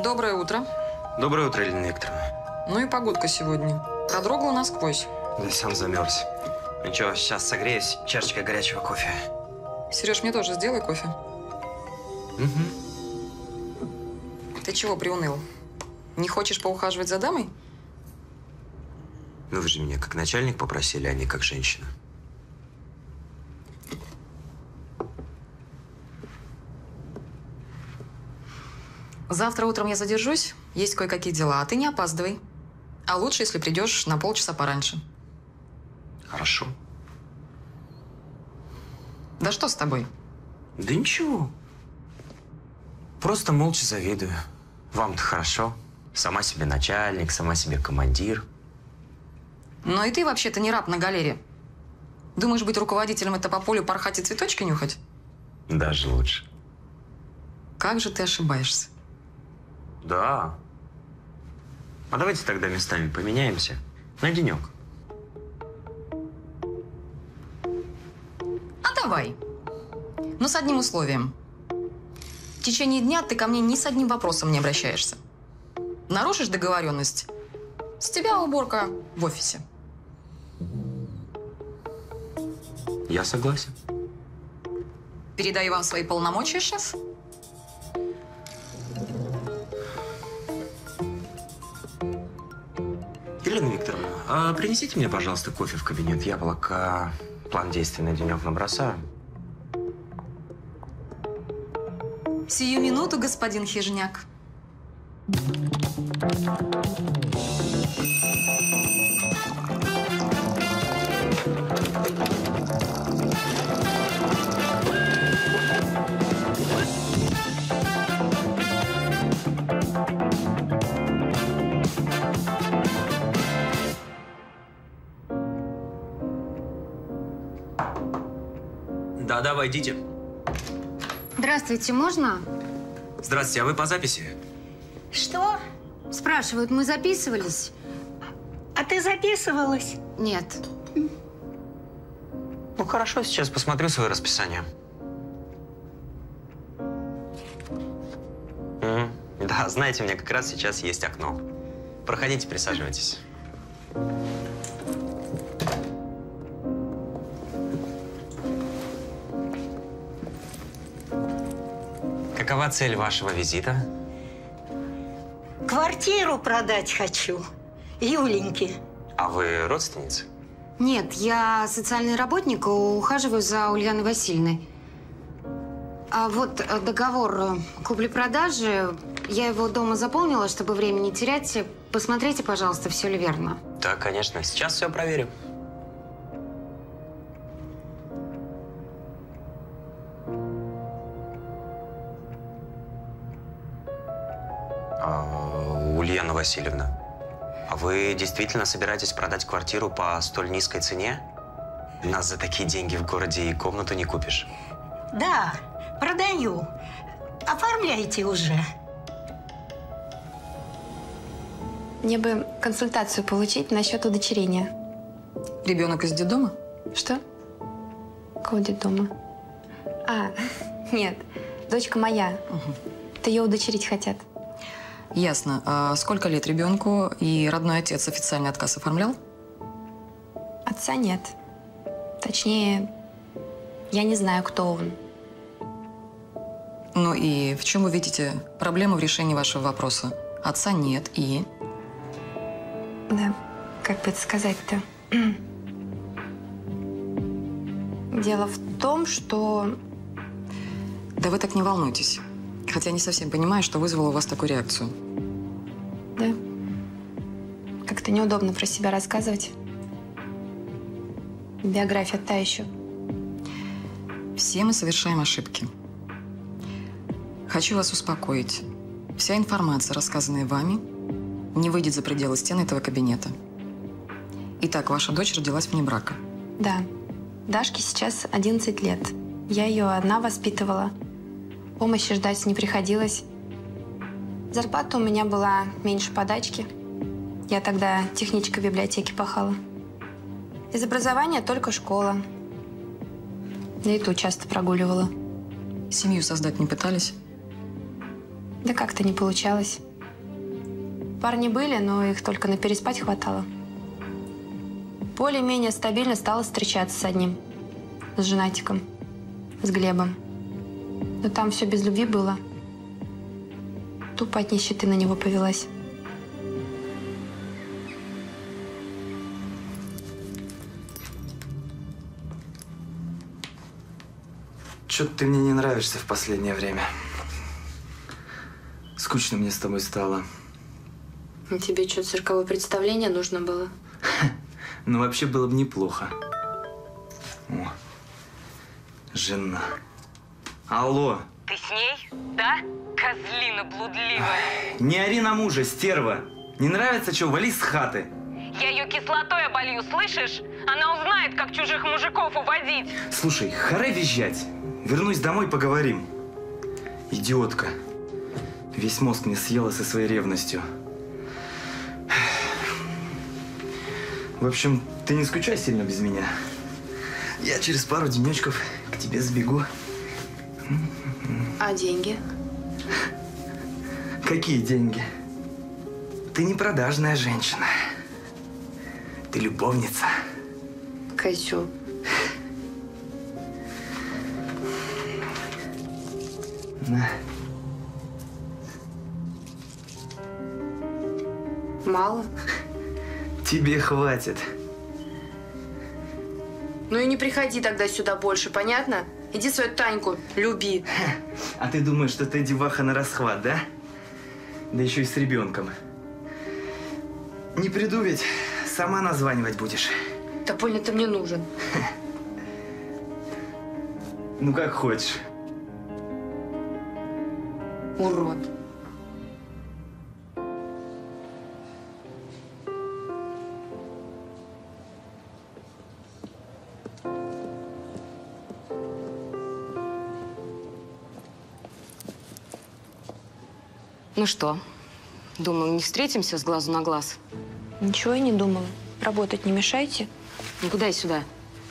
Доброе утро. Доброе утро, Елена Викторовна. Ну и погодка сегодня. Продрогла насквозь. Да сам замерз. Ничего, сейчас согреюсь. Чашечка горячего кофе. Сереж, мне тоже сделай кофе. Угу. Ты чего приуныл? Не хочешь поухаживать за дамой? Ну вы же меня как начальник попросили, а не как женщина. Завтра утром я задержусь. Есть кое-какие дела, а ты не опаздывай. А лучше, если придешь на полчаса пораньше. Хорошо. Да что с тобой? Да ничего. Просто молча завидую. Вам-то хорошо. Сама себе начальник, сама себе командир. Но и ты вообще-то не раб на галере. Думаешь, быть руководителем – это по полю порхать и цветочки нюхать? Даже лучше. Как же ты ошибаешься? Да. А давайте тогда местами поменяемся. На денек. А давай. Но с одним условием. В течение дня ты ко мне ни с одним вопросом не обращаешься. Нарушишь договоренность, с тебя уборка в офисе. Я согласен. Передаю вам свои полномочия, шеф. Елена Викторовна, а принесите мне, пожалуйста, кофе в кабинет. Я пока план действий на денек набросаю. Сию минуту, господин Хижняк. Да, войдите. Здравствуйте, можно? Здравствуйте, а вы по записи? Что? Спрашивают, мы записывались? А ты записывалась? Нет. Ну хорошо, сейчас посмотрю свое расписание. Да, знаете, у меня как раз сейчас есть окно. Проходите, присаживайтесь. Какова цель вашего визита? Квартиру продать хочу. Юленьке. А вы родственница? Нет, я социальный работник, ухаживаю за Ульяной Васильевной. А вот договор купли-продажи, я его дома заполнила, чтобы время не терять. Посмотрите, пожалуйста, все ли верно. Да, конечно. Сейчас все проверю. Ульяна Васильевна, а вы действительно собираетесь продать квартиру по столь низкой цене? У нас за такие деньги в городе и комнату не купишь. Да, продаю. Оформляйте уже. Мне бы консультацию получить насчет удочерения. Ребенок из детдома? Что? Какого детдома? А, нет, дочка моя. Это ее удочерить хотят. Ясно. А сколько лет ребенку? И родной отец официальный отказ оформлял? Отца нет. Точнее, я не знаю, кто он. Ну и в чем вы видите проблему в решении вашего вопроса? Отца нет и… Да, как бы это сказать-то? Дело в том, что… Да вы так не волнуйтесь. Хотя не совсем понимаю, что вызвало у вас такую реакцию. Да. Как-то неудобно про себя рассказывать. Биография та еще. Все мы совершаем ошибки. Хочу вас успокоить. Вся информация, рассказанная вами, не выйдет за пределы стен этого кабинета. Итак, ваша дочь родилась вне брака. Да. Дашке сейчас 11 лет. Я ее одна воспитывала. Помощи ждать не приходилось. Зарплата у меня была меньше подачки. Я тогда техничкой в библиотеке пахала. Из образования только школа. Да и ту часто прогуливала. Семью создать не пытались? Да как-то не получалось. Парни были, но их только на переспать хватало. Более-менее стабильно стала встречаться с одним. С женатиком. С Глебом. Но там все без любви было. Тупо от нищеты на него повелась. Чё-то ты мне не нравишься в последнее время. Скучно мне с тобой стало. Тебе что, цирковое представление нужно было? Ну, вообще было бы неплохо. О, жена. Алло. Ты с ней? Да? Козлина блудливая. Не ори на мужа, стерва. Не нравится, что, вали с хаты. Я ее кислотой оболью, слышишь? Она узнает, как чужих мужиков уводить. Слушай, харе визжать. Вернусь домой, поговорим. Идиотка. Весь мозг мне съела со своей ревностью. В общем, ты не скучай сильно без меня. Я через пару денечков к тебе сбегу. А деньги? Какие деньги? Ты не продажная женщина. Ты любовница. Козёл. На. Мало? Тебе хватит. Ну и не приходи тогда сюда больше, понятно? Иди свою Таньку люби. А ты думаешь, что ты деваха на расхват, да? Да еще и с ребенком. Не приду ведь, сама названивать будешь. Да больно ты мне нужен. Ну, как хочешь. Урод. Ну что, думаю, не встретимся с глазу на глаз? Ничего я не думала. Работать не мешайте. Ну куда и сюда?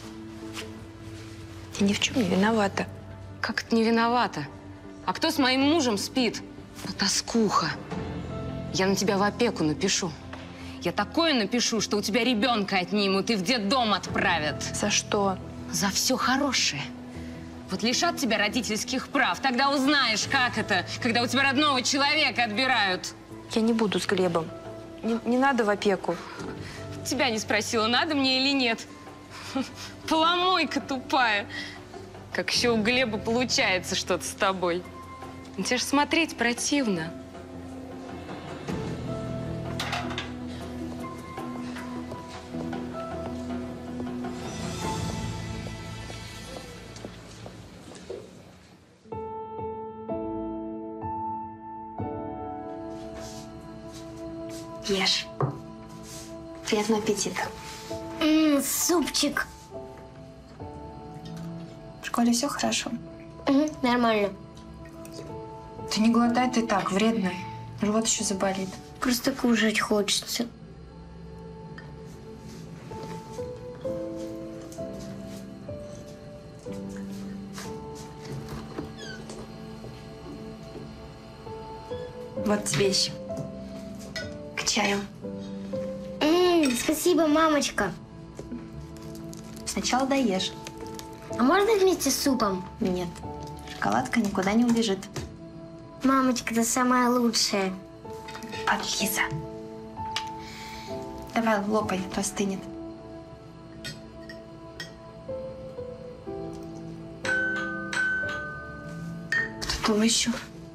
Я ни в чем не виновата. Как это не виновата? А кто с моим мужем спит? Потаскуха. Я на тебя в опеку напишу. Я такое напишу, что у тебя ребенка отнимут и в детдом отправят. За что? За все хорошее. Вот лишат тебя родительских прав, тогда узнаешь, как это, когда у тебя родного человека отбирают. Я не буду с Глебом. Не надо в опеку. Тебя не спросила, надо мне или нет. Поломойка тупая. Как еще у Глеба получается что-то с тобой. Тебе ж смотреть противно. Ешь. Приятного аппетита. Супчик. В школе все хорошо? Нормально. Ты не голодай, ты так, вредно. Живот еще заболит. Просто кушать хочется. Вот тебе еще. К чаю. Спасибо, мамочка. Сначала доешь. А можно вместе с супом? Нет. Шоколадка никуда не убежит. Мамочка, ты самая лучшая. Подлиза. Давай лопай, а то остынет. Кто там еще?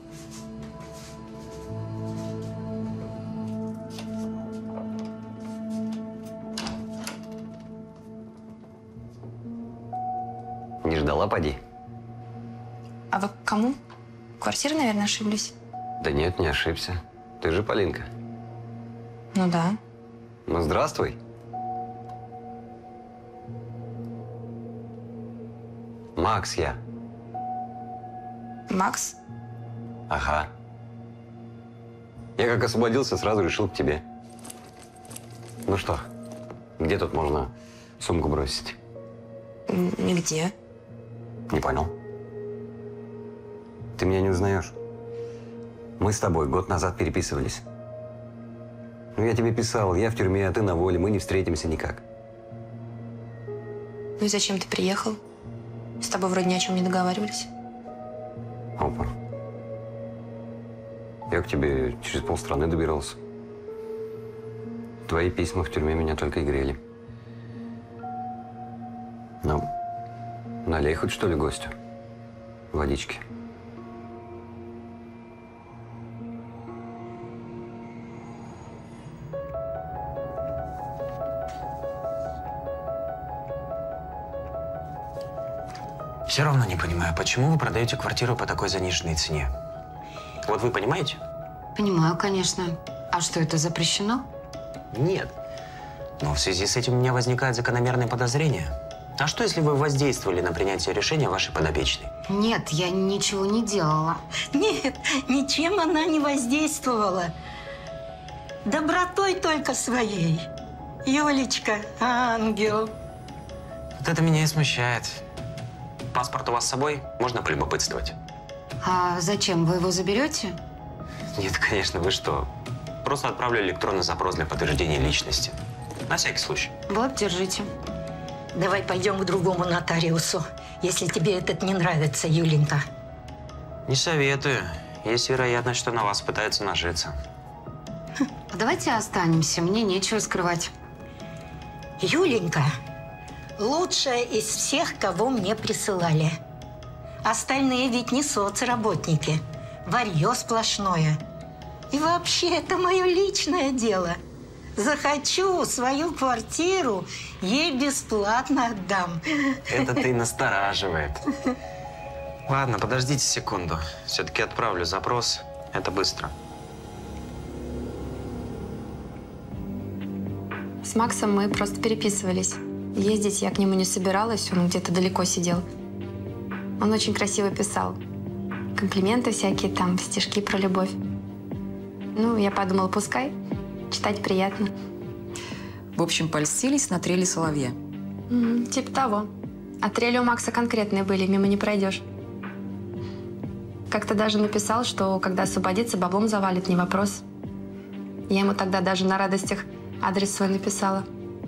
Не ждала, поди? А вы к кому? Квартиры, наверное, ошиблись. Да нет, не ошибся. Ты же Полинка. Ну да. Ну, здравствуй. Макс я. Макс? Ага. Я как освободился, сразу решил к тебе. Ну что, где тут можно сумку бросить? Нигде. Не понял. Ты меня не узнаешь? Мы с тобой год назад переписывались. Ну, я тебе писал, я в тюрьме, а ты на воле, мы не встретимся никак. Ну и зачем ты приехал? С тобой вроде ни о чем не договаривались. Опа. Я к тебе через полстраны добирался. Твои письма в тюрьме меня только и грели. Ну, налей хоть что ли гостю водички. Все равно не понимаю, почему вы продаете квартиру по такой заниженной цене? Вот вы понимаете? Понимаю, конечно. А что, это запрещено? Нет. Но в связи с этим у меня возникает закономерное подозрение. А что, если вы воздействовали на принятие решения вашей подопечной? Нет, я ничего не делала. Нет, ничем она не воздействовала. Добротой только своей. Юлечка, ангел. Вот это меня и смущает. Паспорт у вас с собой? Можно полюбопытствовать? А зачем? Вы его заберете? Нет, конечно, вы что? Просто отправлю электронный запрос для подтверждения личности. На всякий случай. Вот, держите. Давай пойдем к другому нотариусу, если тебе этот не нравится, Юленька. Не советую. Есть вероятность, что на вас пытаются нажиться. А давайте останемся, мне нечего скрывать. Юленька, лучшая из всех, кого мне присылали. Остальные ведь не соцработники. Варье сплошное. И вообще, это мое личное дело. Захочу свою квартиру, ей бесплатно отдам. Это ты настораживает. Ладно, подождите секунду. Все-таки отправлю запрос. Это быстро. С Максом мы просто переписывались. Ездить я к нему не собиралась, он где-то далеко сидел. Он очень красиво писал. Комплименты всякие там, стишки про любовь. Ну, я подумала, пускай. Читать приятно. В общем, польстились на трели соловья. Типа того. А трели у Макса конкретные были, мимо не пройдешь. Как-то даже написал, что когда освободится, баблом завалит, не вопрос. Я ему тогда даже на радостях адрес свой написала.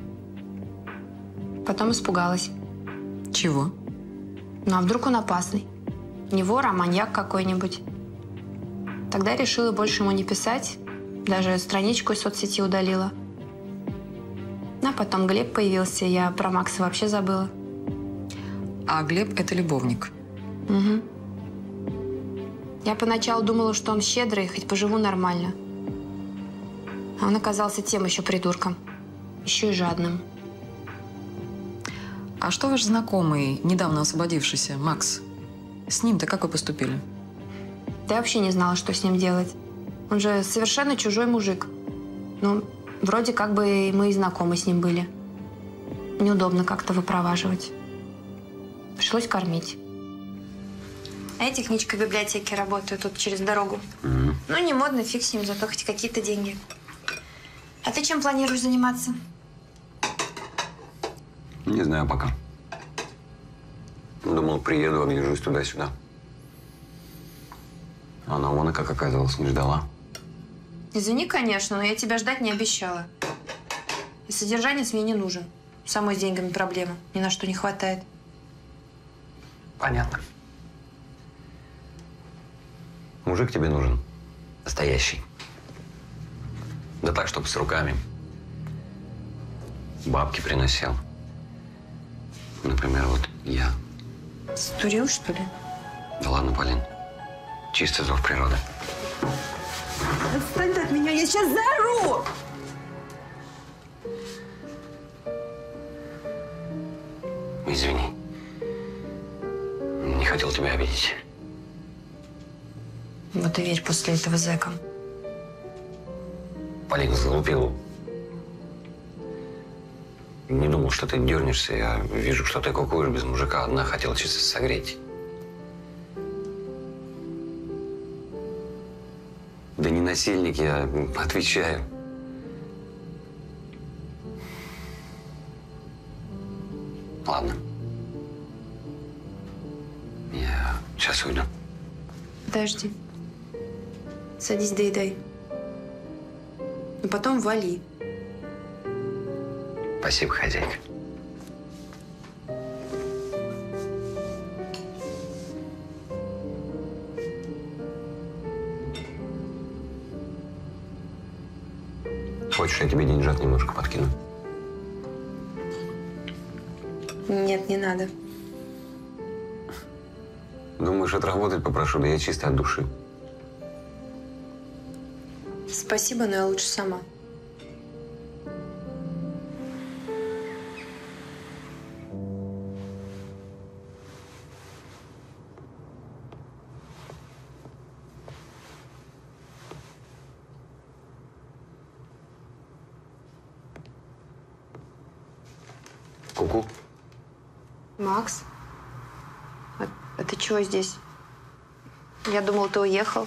Потом испугалась. Чего? Ну а вдруг он опасный? Не вор, а маньяк какой-нибудь. Тогда решила больше ему не писать. Даже страничку из соцсети удалила. А потом Глеб появился, я про Макса вообще забыла. А Глеб – это любовник. Угу. Я поначалу думала, что он щедрый, хоть поживу нормально. А он оказался тем еще придурком. Еще и жадным. А что ваш знакомый, недавно освободившийся, Макс? С ним-то как вы поступили? Да я вообще не знала, что с ним делать. Он же совершенно чужой мужик. Ну, вроде как бы мы и знакомы с ним были. Неудобно как-то выпроваживать. Пришлось кормить. А я техничкой в библиотеке работаю тут через дорогу. Ну, не модно, фиг с ним, зато хоть какие-то деньги. А ты чем планируешь заниматься? Не знаю пока. Думал, приеду, огляжусь туда-сюда. Она вон и как оказалось, не ждала. Извини, конечно, но я тебя ждать не обещала. И содержанец мне не нужен. Самой с деньгами проблема. Ни на что не хватает. Понятно. Мужик тебе нужен. Настоящий. Да так, чтобы с руками. Бабки приносил. Например, вот я. Стурил, что ли? Да ладно, Полин. Чистый зов природы. Отстань от меня, я сейчас заору! Извини. Не хотел тебя обидеть. Вот и верь после этого зэкам. Полин, залупил. Не думал, что ты дернешься. Я вижу, что ты кукуешь без мужика. Одна хотела чисто согреть. Да не насильник, я отвечаю. Ладно. Я сейчас уйду. Подожди. Садись, доедай. но потом вали. Спасибо, хозяйка. Хочешь, я тебе деньжат немножко подкину? Нет, не надо. Думаешь, отработать попрошу? Да я чисто от души. Спасибо, но я лучше сама. Ку-ку. Макс, а ты чего здесь? Я думал, ты уехал.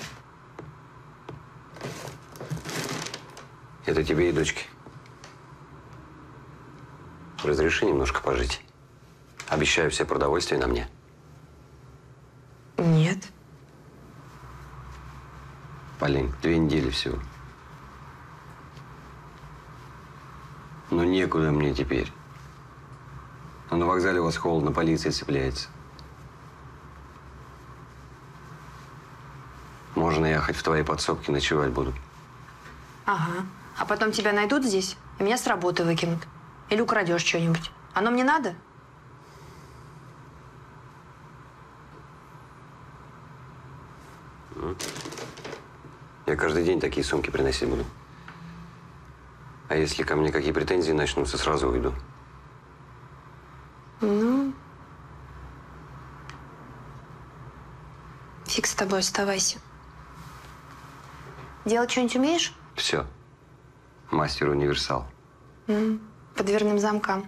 Это тебе и дочке. Разреши немножко пожить. Обещаю, все продовольствие на мне. Нет. Полин, 2 недели всего. Ну, некуда мне теперь. А на вокзале у вас холодно, полиция цепляется. Можно я хоть в твоей подсобке ночевать буду? Ага. А потом тебя найдут здесь, и меня с работы выкинут. Или украдешь что-нибудь. Оно мне надо? Я каждый день такие сумки приносить буду. А если ко мне какие претензии начнутся, сразу уйду. Ну, фиг с тобой, оставайся. Делать что-нибудь умеешь? Все. Мастер-универсал. По дверным замкам.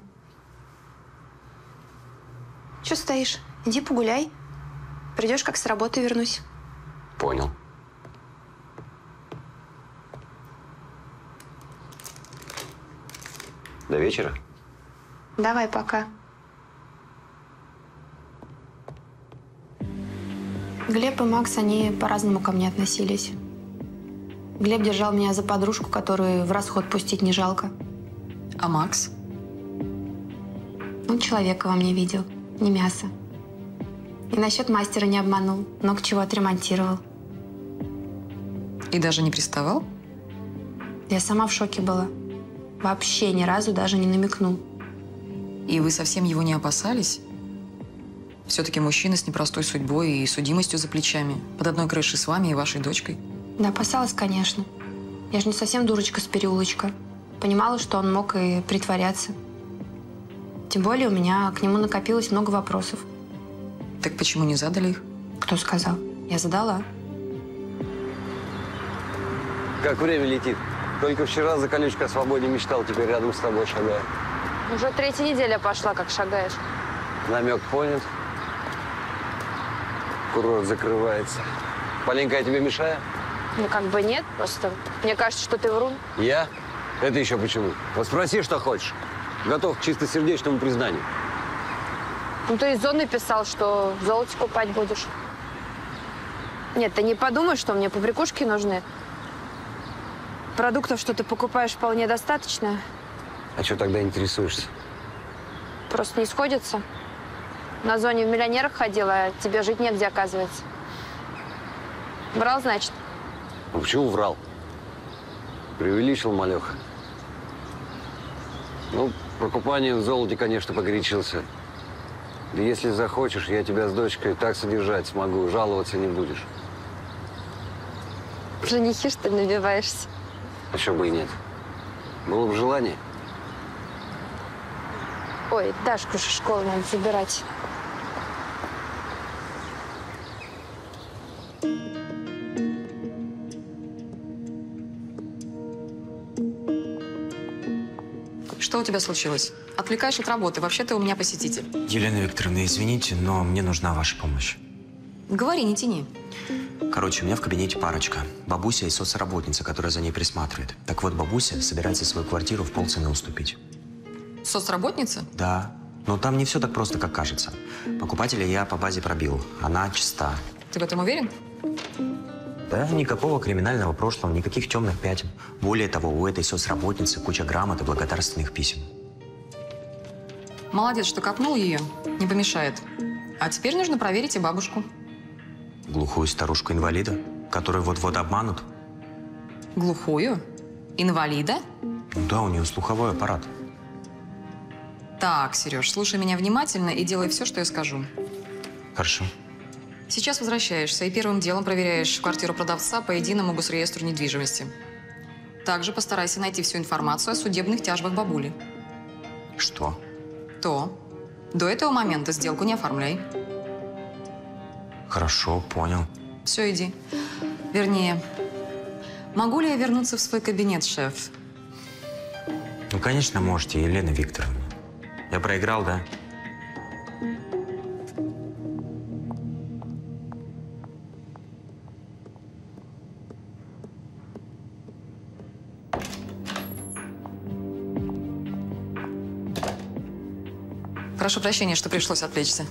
Че стоишь? Иди погуляй. Придешь, как с работы вернусь. Понял. До вечера? Давай, пока. Глеб и Макс, они по-разному ко мне относились. Глеб держал меня за подружку, которую в расход пустить не жалко. А Макс? Он человека во мне видел, не мясо. И насчет мастера не обманул, много чего отремонтировал. И даже не приставал? Я сама в шоке была. Вообще ни разу даже не намекнул. И вы совсем его не опасались? Все-таки мужчина с непростой судьбой и судимостью за плечами. Под одной крышей с вами и вашей дочкой. Да, опасалась, конечно. Я же не совсем дурочка с переулочка. Понимала, что он мог и притворяться. Тем более у меня к нему накопилось много вопросов. Так почему не задали их? Кто сказал? Я задала. Как время летит. Только вчера за колючкой о свободе мечтал, теперь рядом с тобой шагаю. Уже 3-я неделя пошла, как шагаешь. Намек понят. Курорт закрывается. Поленька, я тебе мешаю? Ну, как бы нет, просто мне кажется, что ты врун. Я? Это еще почему? Вот спроси, что хочешь. Готов к чистосердечному признанию. Ну, ты из зоны писал, что в золоте купать будешь. Нет, ты не подумай, что мне побрякушки нужны. Продуктов, что ты покупаешь, вполне достаточно. А что тогда интересуешься? Просто не сходится. На зоне в миллионерах ходила, а тебе жить негде, оказывается. Врал, значит? Ну, почему врал? Преувеличил малеха. Ну, про купание в золоте, конечно, погорячился. Да если захочешь, я тебя с дочкой так содержать смогу, жаловаться не будешь. В женихи, что ли, набиваешься? А чё бы и нет. Было бы желание. Ой, Дашку же в школу надо забирать. Что у тебя случилось? Отвлекаешь от работы. Вообще ты у меня посетитель. Елена Викторовна, извините, но мне нужна ваша помощь. Говори, не тяни. Короче, у меня в кабинете парочка. Бабуся и соцработница, которая за ней присматривает. Так вот, бабуся собирается свою квартиру в полцены уступить. Соцработница? Да. Но там не все так просто, как кажется. Покупателя я по базе пробил. Она чиста. Ты в этом уверен? Да, никакого криминального прошлого, никаких темных пятен. Более того, у этой соцработницы куча грамот и благодарственных писем. Молодец, что копнул ее. Не помешает. А теперь нужно проверить и бабушку. Глухую старушку-инвалида, которую вот-вот обманут. Глухую? Инвалида? Ну да, у нее слуховой аппарат. Так, Сереж, слушай меня внимательно и делай все, что я скажу. Хорошо. Сейчас возвращаешься и первым делом проверяешь квартиру продавца по единому госреестру недвижимости. Также постарайся найти всю информацию о судебных тяжбах бабули. Что? То. До этого момента сделку не оформляй. Хорошо, понял. Все, иди. Вернее, могу ли я вернуться в свой кабинет, шеф? Ну, конечно, можете, Елена Викторовна. Я проиграл, да? Прошу прощения, что пришлось отвлечься.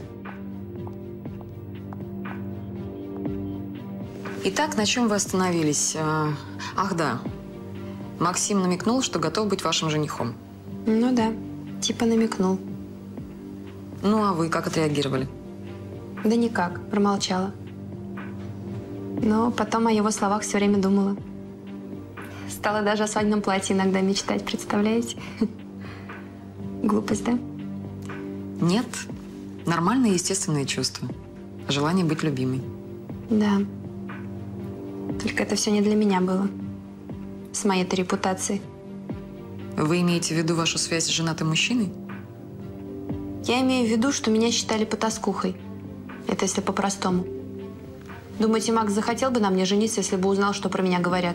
Итак, на чем вы остановились? Ах, да. Максим намекнул, что готов быть вашим женихом. Ну да, типа намекнул. Ну, а вы как отреагировали? Да никак, промолчала. Но потом о его словах все время думала. Стала даже о свадебном платье иногда мечтать, представляете? Глупость, да? Нет. Нормальные естественные чувства. Желание быть любимой. Да. Только это все не для меня было. С моей-то репутацией. Вы имеете в виду вашу связь с женатым мужчиной? Я имею в виду, что меня считали потаскухой. Это если по-простому. Думаете, Макс захотел бы на мне жениться, если бы узнал, что про меня говорят?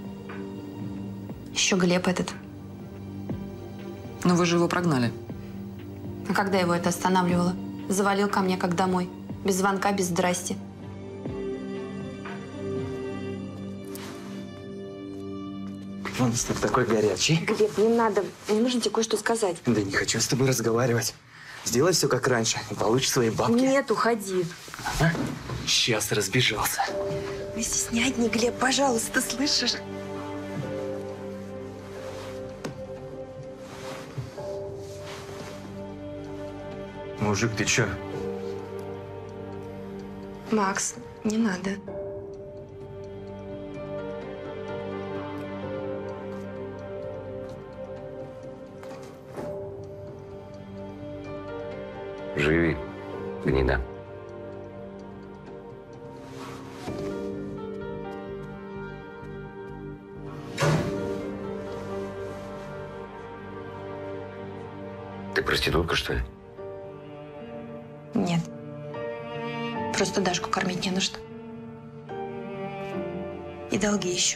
Еще Глеб этот. Но вы же его прогнали. А когда его это останавливало? Завалил ко мне как домой. Без звонка, без здрасти. Он такой горячий. Глеб, не надо. Мне нужно тебе кое-что сказать. Да не хочу с тобой разговаривать. Сделай все как раньше, и получишь свои бабки. Нет, уходи. А? Сейчас разбежался. Мы здесь не одни, Глеб, пожалуйста, слышишь? Мужик, ты чё? Макс, не надо. Живи, гнида. Ты проститутка, что ли? Нет. Просто Дашку кормить не на что. И долги еще.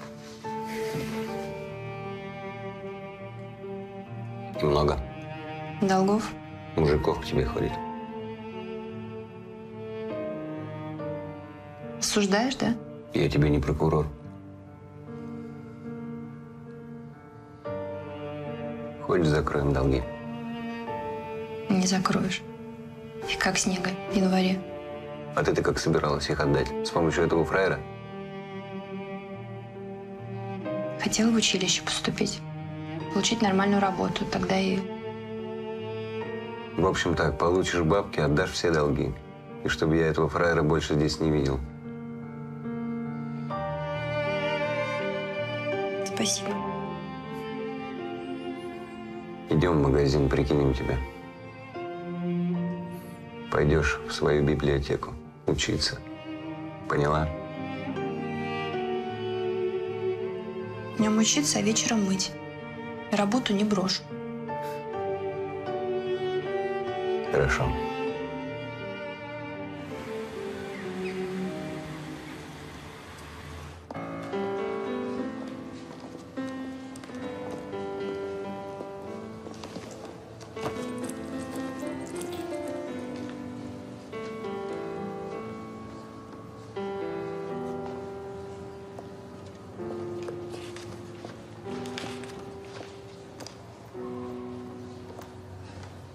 И много Долгов? мужиков к тебе ходит. Осуждаешь, да? Я тебе не прокурор. Хочешь, закроем долги? Не закроешь. И как снега в январе. А ты как собиралась их отдать? С помощью этого фраера? Хотела в училище поступить. Получить нормальную работу. Тогда и... В общем так, получишь бабки, отдашь все долги. И чтобы я этого фраера больше здесь не видел. Спасибо. Идем в магазин, прикинем тебя. Пойдешь в свою библиотеку учиться. Поняла? Днем учиться, а вечером мыть. И работу не брошу. Хорошо.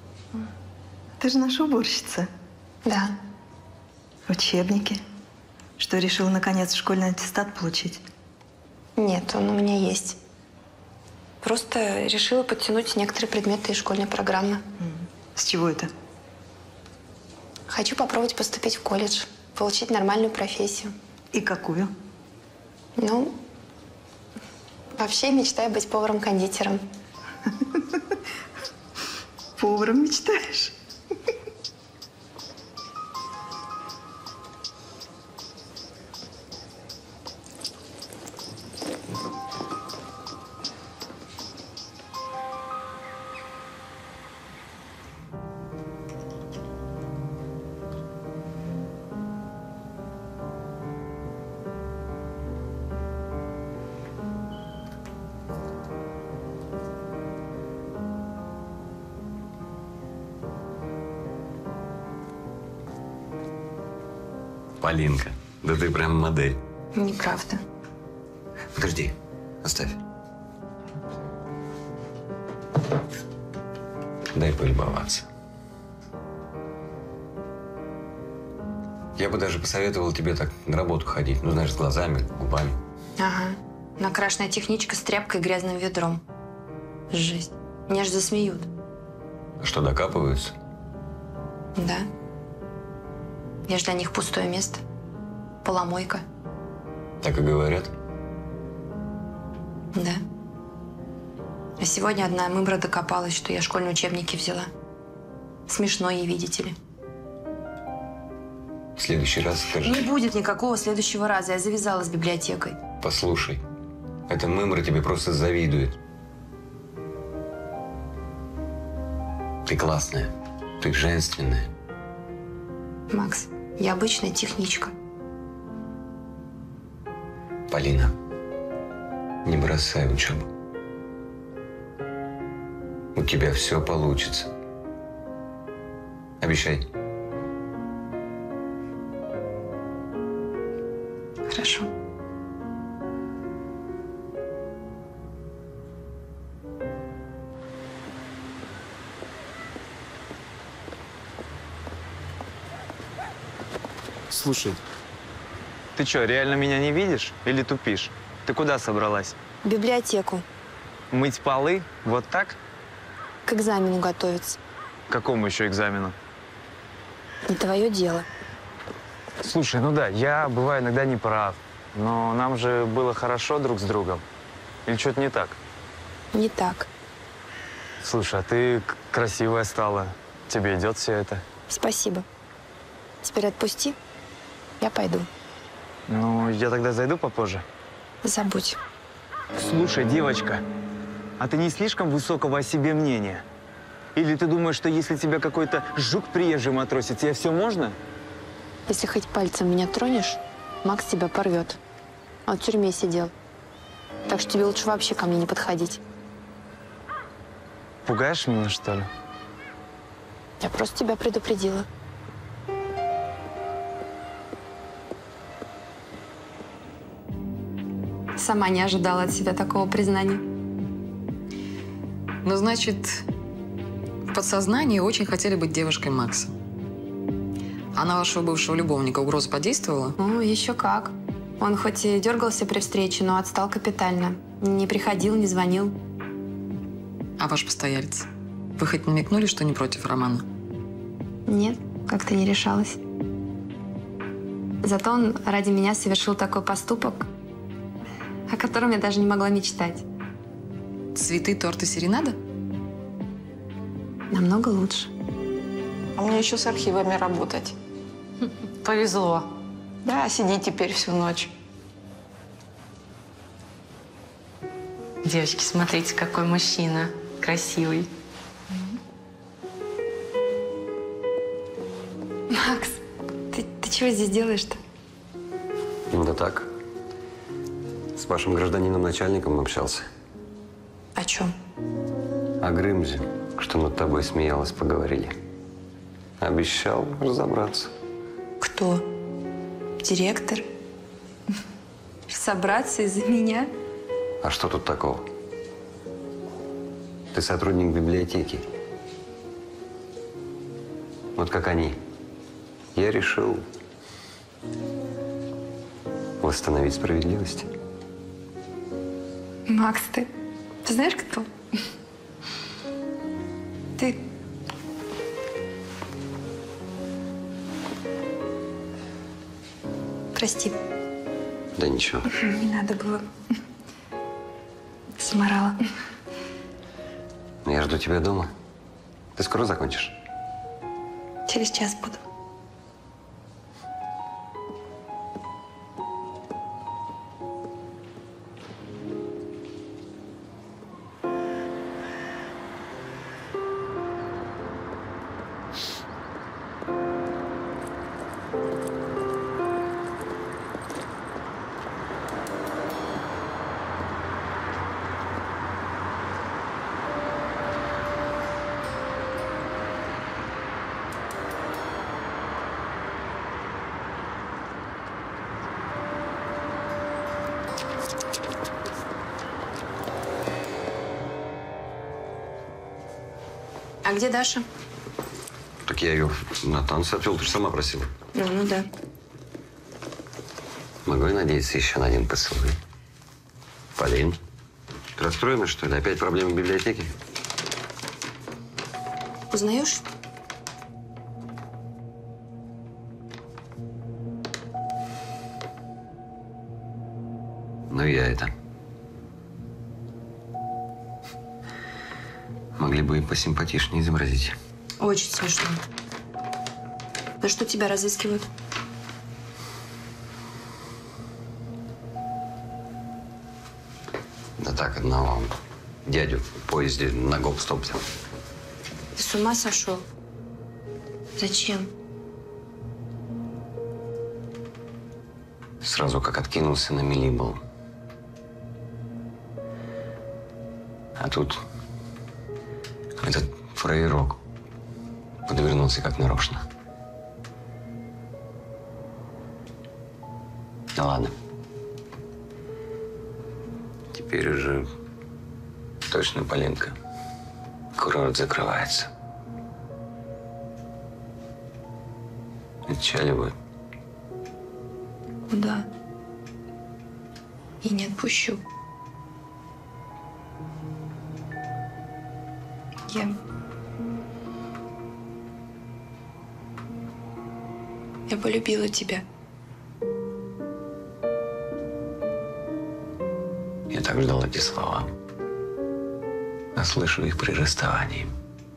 Ты же наша уборщица. Да. Учебники. Что, решила наконец школьный аттестат получить? Нет, он у меня есть. Просто решила подтянуть некоторые предметы из школьной программы. С чего это? Хочу попробовать поступить в колледж, получить нормальную профессию. И какую? Ну, вообще мечтаю быть поваром-кондитером. Поваром мечтаешь? Полинка, да ты прям модель. Неправда. Подожди, оставь. Дай полюбоваться. Я бы даже посоветовал тебе так на работу ходить. Ну, знаешь, с глазами, губами. Ага. Накрашенная техничка с тряпкой и грязным ведром. Жесть. Меня ж засмеют. А что, докапываются? Да. Я ж для них пустое место. Поломойка. Так и говорят. Да. А сегодня одна мымра докопалась, что я школьные учебники взяла. Смешно ей, видите ли. В следующий раз скажи. Не будет никакого следующего раза. Я завязала с библиотекой. Послушай, эта мымра тебе просто завидует. Ты классная, ты женственная. Макс, я обычная техничка. Полина, не бросай учебу. У тебя все получится. Обещай. Хорошо. Слушай, ты что, реально меня не видишь или тупишь? Ты куда собралась? В библиотеку. Мыть полы? Вот так? К экзамену готовиться. К какому еще экзамену? Не твое дело. Слушай, ну да, я бываю иногда не прав. Но нам же было хорошо друг с другом. Или что-то не так? Не так. Слушай, а ты красивая стала. Тебе идет все это? Спасибо. Теперь отпусти. Я пойду. Ну, я тогда зайду попозже. Забудь. Слушай, девочка, а ты не слишком высокого о себе мнения? Или ты думаешь, что если тебя какой-то жук приезжий матросит, тебе все можно? Если хоть пальцем меня тронешь, Макс тебя порвет. Он в тюрьме сидел. Так что тебе лучше вообще ко мне не подходить. Пугаешь меня, что ли? Я просто тебя предупредила. Сама не ожидала от себя такого признания. Ну, значит, в подсознании очень хотели быть девушкой Макса. А на вашего бывшего любовника угроза подействовала? Ну, еще как. Он хоть и дергался при встрече, но отстал капитально. Не приходил, не звонил. А ваш постоялец? Вы хоть намекнули, что не против романа? Нет, как-то не решалась. Зато он ради меня совершил такой поступок, о котором я даже не могла мечтать. Цветы, торт и серенада? Намного лучше. А мне еще с архивами работать. Повезло. Да, сиди теперь всю ночь. Девочки, смотрите, какой мужчина. Красивый. Макс, ты чего здесь делаешь-то? Да так. С вашим гражданином-начальником общался. О чем? О Грымзе, что над тобой смеялась, поговорили. Обещал разобраться. Кто? Директор? Собраться из-за меня? А что тут такого? Ты сотрудник библиотеки. Вот как они. Я решил восстановить справедливость. Макс, ты знаешь, кто? Ты... Прости. Да ничего. Не надо было. Заморала. Я жду тебя дома. Ты скоро закончишь? Через час буду. А где Даша? Так я ее на танцы отвел, ты же сама просила. Ну да. Могу я надеяться еще на один поцелуй? Полин, ты расстроена, что ли? Опять проблемы в библиотеке? Узнаешь? Ну, я это. Могли бы и посимпатичнее изобразить. Очень смешно. За что тебя разыскивают? Да так, одного дядю в поезде на гоп-стоп взял. Ты с ума сошел? Зачем? Сразу как откинулся на мели был. А тут этот фраерок подвернулся как нарочно. Ну ладно. Теперь уже точно, Полинка. Курорт закрывается. Отчаливаю. Куда? И не отпущу. Я полюбила тебя. Я так ждал эти слова. А слышу их при расставании.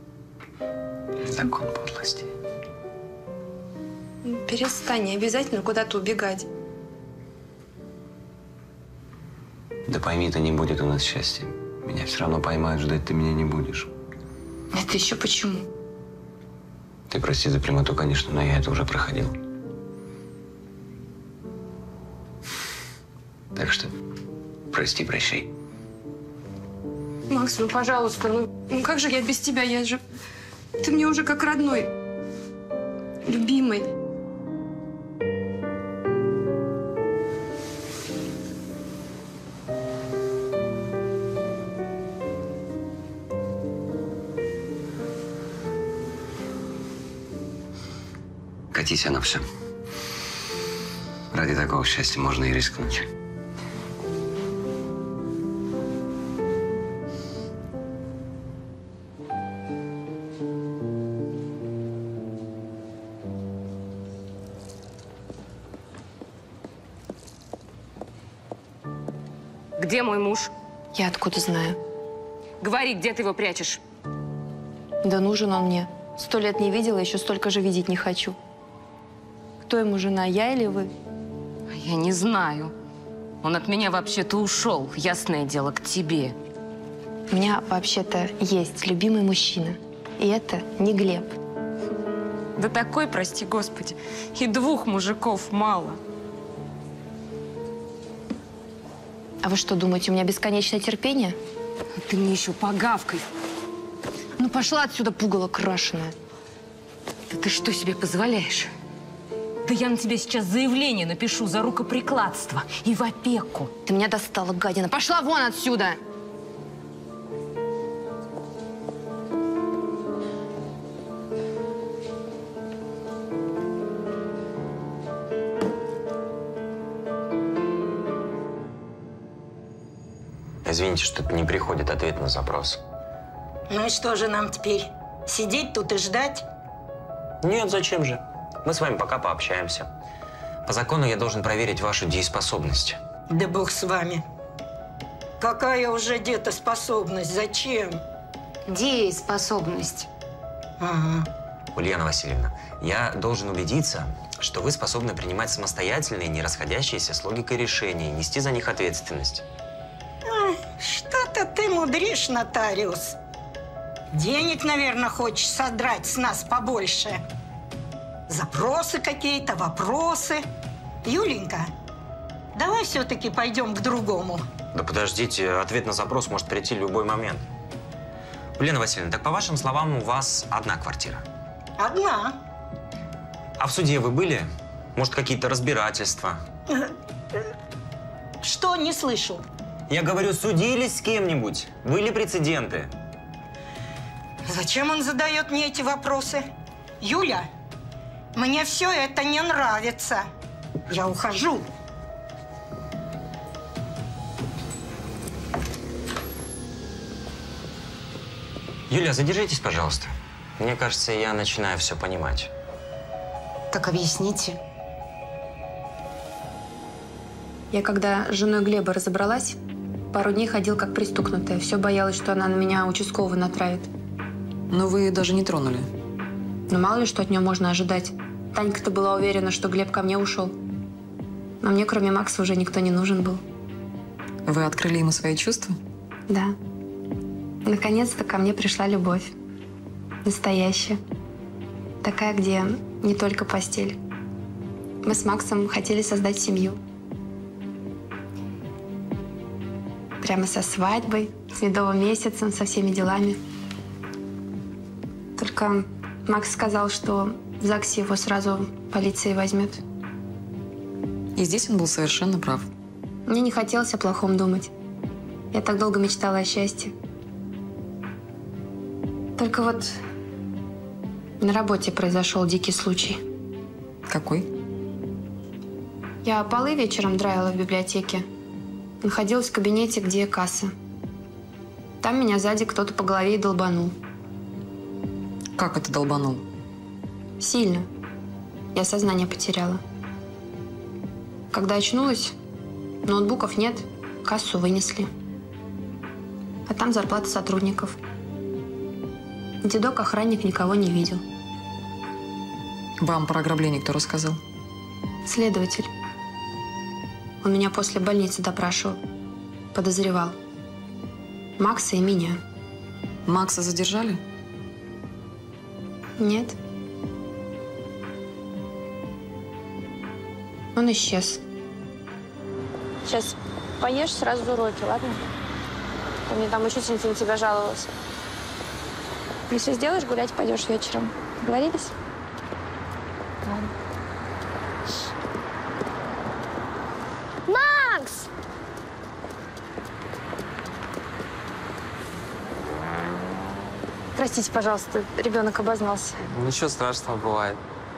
Закон подлости. Перестань, не обязательно куда-то убегать. Да пойми, ты, не будет у нас счастья. Меня все равно поймают, ждать ты меня не будешь. Это еще почему? Ты прости за прямоту, конечно, но я это уже проходил. Так что прости, прощай. Макс, ну пожалуйста, ну как же я без тебя? Ты мне уже как родной. Любимый. Катись на все. Ради такого счастья можно и рискнуть. Где мой муж? Я откуда знаю? Говори, где ты его прячешь? Да нужен он мне. 100 лет не видела, еще столько же видеть не хочу. Кто ему жена, я или вы? Я не знаю. Он от меня вообще-то ушел, ясное дело, к тебе. У меня вообще-то есть любимый мужчина. И это не Глеб. Да такой, прости господи, и 2 мужиков мало. А вы что, думаете, у меня бесконечное терпение? Ты мне еще погавкой. Ну пошла отсюда, пугало крашеное. Да ты что себе позволяешь? Да я на тебя сейчас заявление напишу за рукоприкладство и в опеку. Ты меня достала, гадина. Пошла вон отсюда! Извините, что не приходит ответ на запрос. Ну и что же нам теперь? Сидеть тут и ждать? Нет, зачем же? Мы с вами пока пообщаемся. По закону я должен проверить вашу дееспособность. Да бог с вами. Какая уже детоспособность? Зачем? Дееспособность. Ага. Ульяна Васильевна, я должен убедиться, что вы способны принимать самостоятельные, не расходящиеся с логикой решения и нести за них ответственность. Что-то ты мудришь, нотариус. Денег, наверное, хочешь содрать с нас побольше. Запросы какие-то, вопросы. Юленька, давай все-таки пойдем к другому. Да подождите, ответ на запрос может прийти в любой момент. Ульяна Васильевна, так по вашим словам, у вас одна квартира? Одна. А в суде вы были? Может, какие-то разбирательства? Что, не слышу? Я говорю, судились с кем-нибудь? Были прецеденты? Зачем он задает мне эти вопросы? Юля, мне все это не нравится. Я ухожу. Юля, задержитесь, пожалуйста. Мне кажется, я начинаю все понимать. Так объясните. Я когда с женой Глеба разобралась, пару дней ходил как пристукнутая. Все боялась, что она на меня участкового натравит. Но вы ее даже не тронули. Но мало ли, что от нее можно ожидать. Танька-то была уверена, что Глеб ко мне ушел. Но мне, кроме Макса, уже никто не нужен был. Вы открыли ему свои чувства? Да. Наконец-то ко мне пришла любовь. Настоящая. Такая, где не только постель. Мы с Максом хотели создать семью. Прямо со свадьбой, с медовым месяцем, со всеми делами. Только Макс сказал, что в ЗАГСе его сразу полиция возьмет. И здесь он был совершенно прав. Мне не хотелось о плохом думать. Я так долго мечтала о счастье. Только вот на работе произошел дикий случай. Какой? Я полы вечером драила в библиотеке. Находилась в кабинете, где касса. Там меня сзади кто-то по голове и долбанул. Как это долбанул? Сильно. Я сознание потеряла. Когда очнулась, ноутбуков нет, кассу вынесли. А там зарплата сотрудников. Дедок-охранник никого не видел. Вам про ограбление кто рассказал? Следователь. Он меня после больницы допрашивал. Подозревал. Макса и меня. Макса задержали? Нет. Он исчез. Сейчас поешь, сразу уроки, ладно? Мне там учительница на тебя жаловалась. Если сделаешь, гулять пойдешь вечером. Договорились? Ладно. Макс! Простите, пожалуйста, ребенок обознался. Ничего страшного бывает.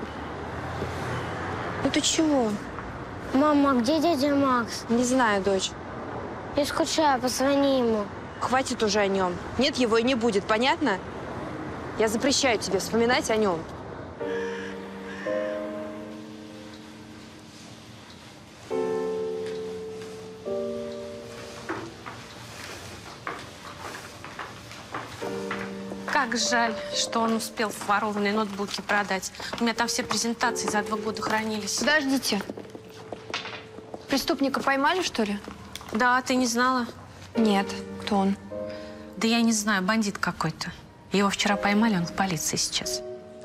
Ну ты чего? Мама, где дядя Макс? Не знаю, дочь. Я скучаю, позвони ему. Хватит уже о нем. Нет его и не будет, понятно? Я запрещаю тебе вспоминать о нем. Как жаль, что он успел ворованные ноутбуки продать. У меня там все презентации за 2 года хранились. Подождите. Преступника поймали, что ли? Да, ты не знала? Нет. Кто он? Да я не знаю, бандит какой-то. Его вчера поймали, он в полиции сейчас.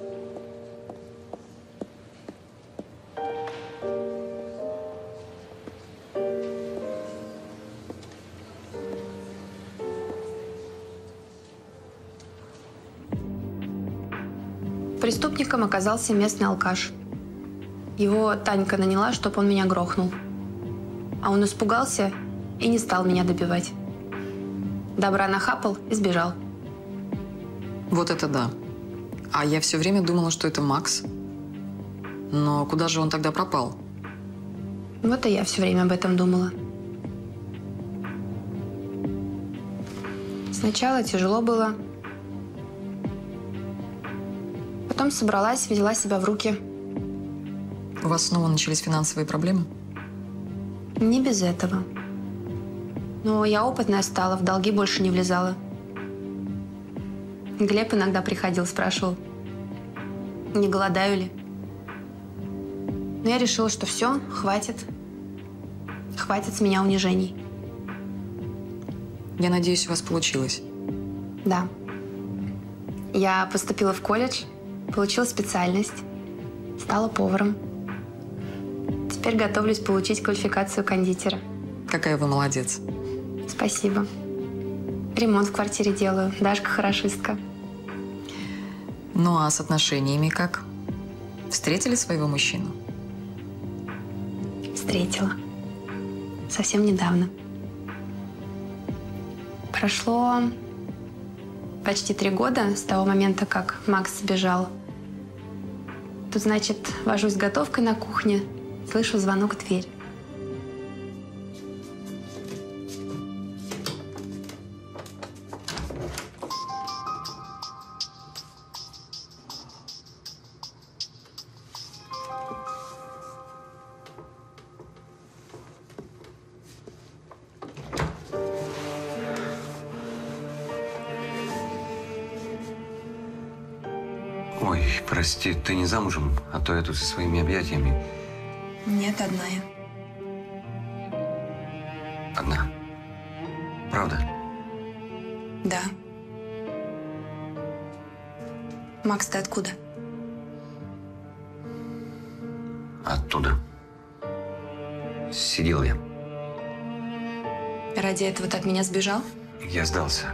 Преступником оказался местный алкаш. Его Танька наняла, чтобы он меня грохнул. А он испугался и не стал меня добивать. Добра нахапал и сбежал. Вот это да. А я все время думала, что это Макс. Но куда же он тогда пропал? Вот и я все время об этом думала. Сначала тяжело было. Потом собралась, взяла себя в руки. У вас снова начались финансовые проблемы? Не без этого. Но я опытная стала, в долги больше не влезала. Глеб иногда приходил, спрашивал, не голодаю ли. Но я решила, что все, хватит. Хватит с меня унижений. Я надеюсь, у вас получилось. Да. Я поступила в колледж, получила специальность, стала поваром. Теперь готовлюсь получить квалификацию кондитера. Какая вы молодец. Спасибо. Ремонт в квартире делаю. Дашка хорошистка. Ну а с отношениями как? Встретили своего мужчину? Встретила. Совсем недавно. Прошло почти 3 года с того момента, как Макс сбежал. Тут, значит, вожусь с готовкой на кухне, слышу звонок в дверь. Ой, прости, ты не замужем, а то я тут со своими объятиями. Нет, одна я. Одна. Правда? Да. Макс, ты откуда? Оттуда. Сидел я. Ради этого ты от меня сбежал? Я сдался.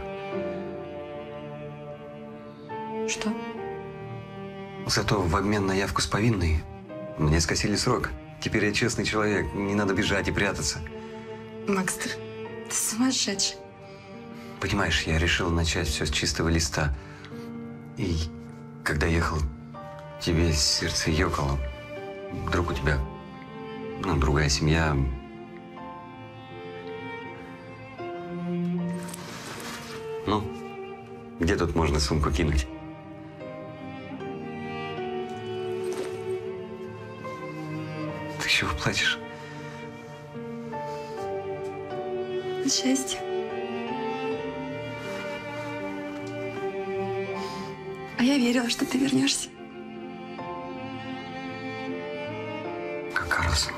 Что? Зато в обмен на явку с повинной мне скосили срок. Теперь я честный человек, не надо бежать и прятаться. Макс, ты сумасшедший. Понимаешь, я решил начать все с чистого листа. И когда ехал, тебе сердце ёкало. Вдруг у тебя, другая семья. Ну, где тут можно сумку кинуть? Ты чего плачешь? Счастье. А я верила, что ты вернешься. Как Карлсон.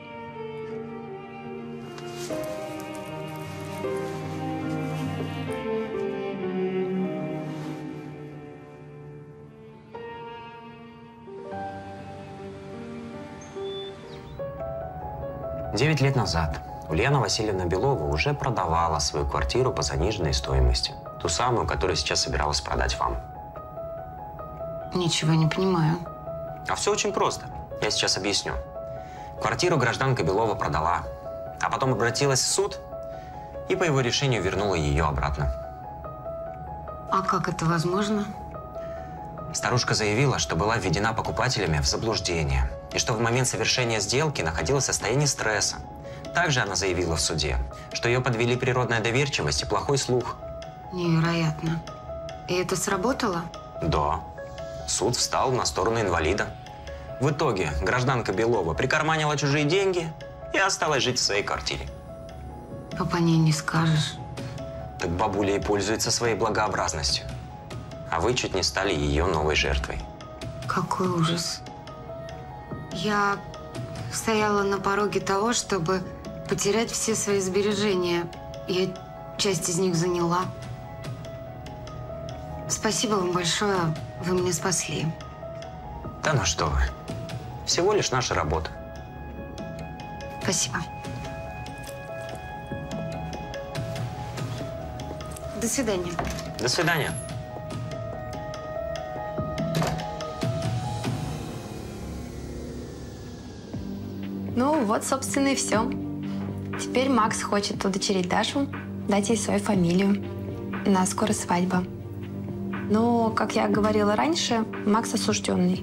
Девять лет назад Ульяна Васильевна Белова уже продавала свою квартиру по заниженной стоимости. Ту самую, которую сейчас собиралась продать вам. Ничего не понимаю. А все очень просто. Я сейчас объясню. Квартиру гражданка Белова продала, а потом обратилась в суд и по его решению вернула ее обратно. А как это возможно? Старушка заявила, что была введена покупателями в заблуждение и что в момент совершения сделки находилась в состоянии стресса. Также она заявила в суде, что ее подвели природная доверчивость и плохой слух. Невероятно. И это сработало? Да. Суд встал на сторону инвалида. В итоге гражданка Белова прикарманила чужие деньги и осталась жить в своей квартире. А по ней не скажешь. Так бабуля и пользуется своей благообразностью. А вы чуть не стали ее новой жертвой. Какой ужас. Я стояла на пороге того, чтобы потерять все свои сбережения. Я часть из них заняла. Спасибо вам большое. Вы меня спасли. Да ну что вы. Всего лишь наша работа. Спасибо. До свидания. До свидания. Ну, вот, собственно, и все. Теперь Макс хочет удочерить Дашу, дать ей свою фамилию. У нас скоро свадьба. Но, как я говорила раньше, Макс осужденный.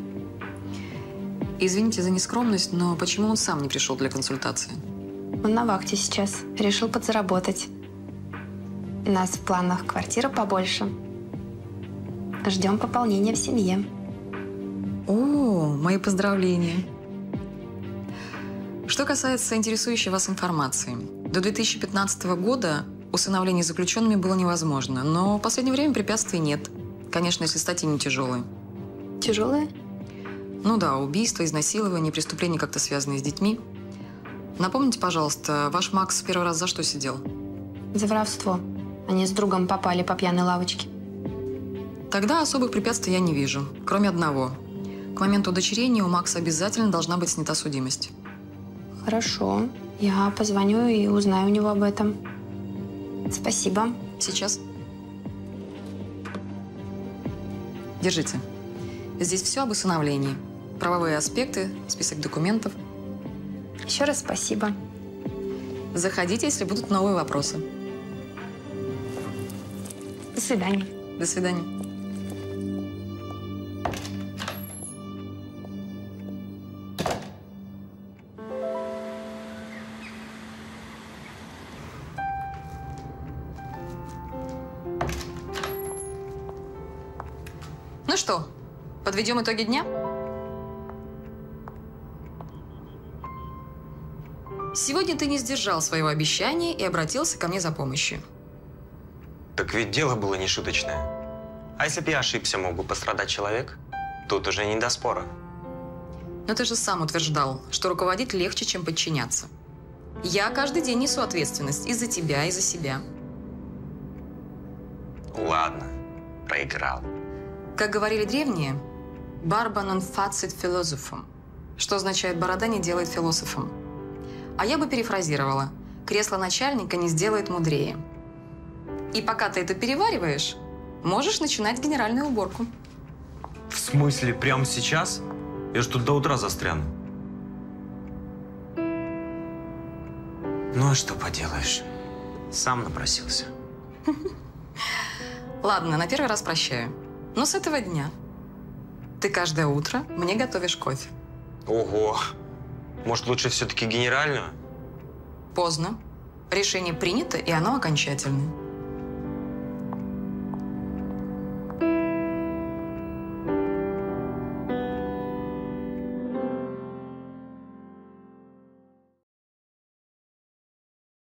Извините за нескромность, но почему он сам не пришел для консультации? Он на вахте сейчас. Решил подзаработать. У нас в планах квартира побольше. Ждем пополнения в семье. О, мои поздравления. Что касается интересующей вас информации, до 2015 года усыновление заключенными было невозможно, но в последнее время препятствий нет. Конечно, если статьи не тяжелые. Тяжелые? Ну да, убийства, изнасилования, преступления, как-то связанные с детьми. Напомните, пожалуйста, ваш Макс в первый раз за что сидел? За воровство. Они с другом попали по пьяной лавочке. Тогда особых препятствий я не вижу, кроме одного. К моменту удочерения у Макса обязательно должна быть снята судимость. Хорошо. Я позвоню и узнаю у него об этом. Спасибо. Сейчас. Держите. Здесь все об усыновлении. Правовые аспекты, список документов. Еще раз спасибо. Заходите, если будут новые вопросы. До свидания. До свидания. Ну что, подведем итоги дня? Сегодня ты не сдержал своего обещания и обратился ко мне за помощью. Так ведь дело было не шуточное. А если бы я ошибся, мог бы пострадать человек? Тут уже не до спора. Но ты же сам утверждал, что руководить легче, чем подчиняться. Я каждый день несу ответственность и за тебя, и за себя. Ладно, проиграл. Как говорили древние, «Barba non facit philosophum», что означает «борода не делает философом». А я бы перефразировала: «Кресло начальника не сделает мудрее». И пока ты это перевариваешь, можешь начинать генеральную уборку. В смысле, прямо сейчас? Я ж тут до утра застряну. Ну а что поделаешь? Сам напросился. Ладно, на первый раз прощаю. Но с этого дня ты каждое утро мне готовишь кофе. Ого! Может, лучше все-таки генеральную? Поздно. Решение принято, и оно окончательное.